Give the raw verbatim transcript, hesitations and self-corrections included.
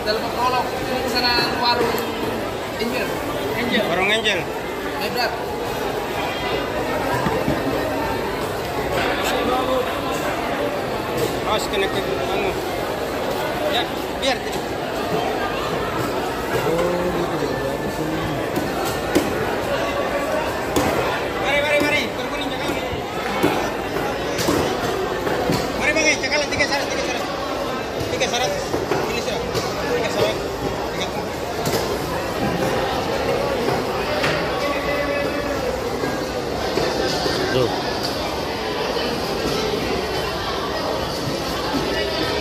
dalam prolog ini ke sana warung Angel. Angel. Warung Angel. Hebat. Awas kena ke anu. Ya, biar. Mari, mari, mari. Berkuning cakal nih. Mari bang, cakalan tiga syarat, tiga syarat. Tiga syarat. Pilih sudah. Tiga syarat. Tiga. Tuh.